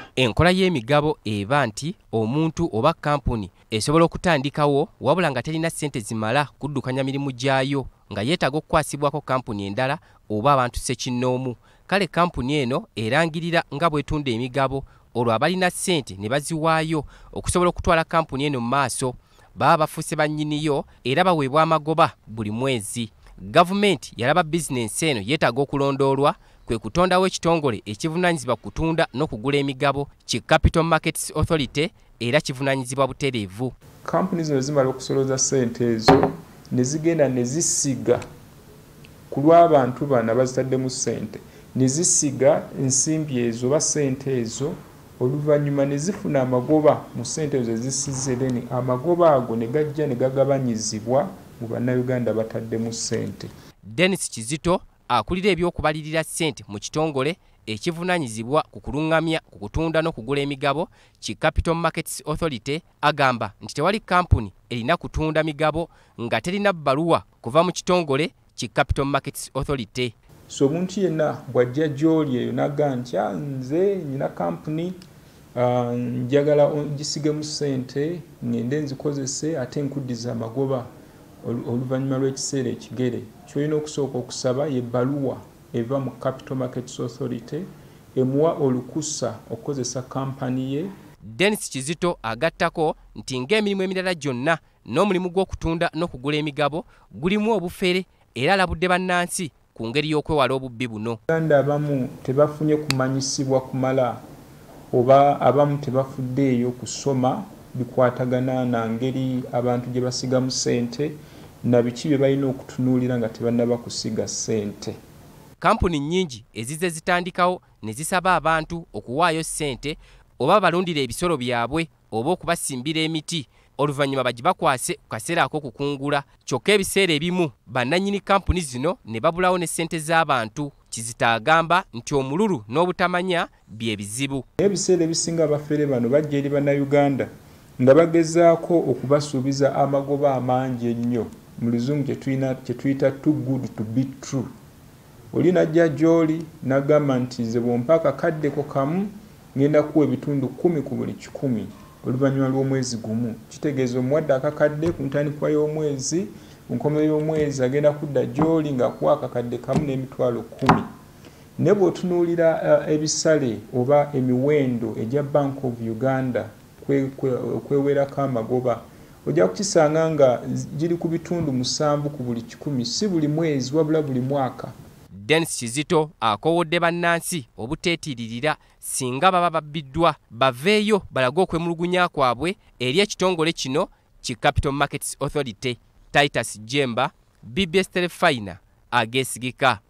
Enkola y'emigabo eba nti omuntu oba kampuni esobola okutandikawo wabula nga terina ssente zimala kuddukanya mirimu gyayo nga yeetaaga okukwasibwako kampuni endala oba abantu ssekinnoomu. Kale kampuni eno erangirira nga bw'etunda emigabo olwo abalina ssente ne baziwaayo okusobola okutwala kampuni eno mu maaso. Baba bafuuse bannyiniyo era baweebwa amagoba buli mwezi. Gavumenti yalaba bizinensi eno yeetaaga okulondoolwa kwe kutondawo ekitongole ekivunaanyizibwa kutunda n'okugula emigabo ki Capital Markets Authority era kivunaanyizibwa butereevu. Kampuni zino zimala okusoloza ssente ezo ne zigenda ne zisiga ku lw'abantu bano abazitaddemu ssente ne zisiga ensimbi ezo oba ssente ezo oluvannyuma ne zifuna amagoba mu ssente ezo ezisize then amagoba ago ne gajja ne gagabanyizibwa mu bannayuganda bataddemu ssente. Dennis Kizito akulira ebyokubalirira ssente mu kitongole ekivunaanyizibwa ku kuluŋŋamya ku kutunda n'okugula emigabo ki Capital Markets Authority agamba nti tewali kampuni erina kutunda migabo nga terina bbaluwa kuva mu kitongole ki Capital Markets Authority. So omuntu yenna bw'ajja gy'oli eyo n'agamba nti nze nina kampuni njagala gisigemu ssente ngende nzikozese ate nkuddiza amagoba oluvannyuma lw'ekiseera ekigere, ky'olina okusooka okusaba y'ebbaluwa eva mu Capital Markets Authority emuwa olukusa okukozesa kampani ye. Dennis Kizito agattako nti ng'emirimu emirala gyonna n'omulimu gw'okutunda n'okugula emigabo gulimu obufere era alabudde bannansi ku ngeri y'okwewala obubbi buno. Uganda abamu tebafunye kumanyisibwa kumala oba abamu tebafuddeeyo kusoma bikwatagana na ngeri abantu gye basigamu ssente na biki bye balina okutunuulira nga tebannaba kusiga ssente. Kampuni nnyingi ezizze zitandikawo ne zisaba abantu okuwaayo ssente oba balundira ebisolo byabwe oba okubasimbira emiti oluvannyuma bagibakwase ku kaseera ak'okukungula. Kyokka ebiseera ebimu bannannyini kampuni zino ne babulawo ne ssente z'abantu. Kizita agamba nti omululu n'obutamanya bye bizibu. Ebiseera ebisinga abafere bano bajja eri bannayuganda nga bagezaako okubasuubiza amagoba amangi ennyo mu luzungu kye tuyita too good to be true. Oli najja gy'oli n'agamba nti nze bw'ompa akakaddeko kamu ngenda kuwa ebitundu 10 ku buli 100 oluvannyuma lw'omwezi gumu. Kitegeeza omuwadde akakadde ku ntandikwa y'omwezi, ku nkomerero y'omwezi agenda kudda gy'oli ng'akuwa akakadde kamu n'emitwalo 10. Ne bw'otunuulira ebisale oba emiwendo egya Bank of Uganda kwewerako amagoba ojja kukisanga nga giri ku bitundu 7 ku buli 100 si buli mwezi wabula buli mwaka. Dennis Kizito akowodde bannansi obuteetiiririra singa baba babbiddwa baveeyo balage okwemulugunya kwabwe eri ekitongole kino ki Capital Markets Authority. Titus Jemba, BBS Terefayina, Ageesigika.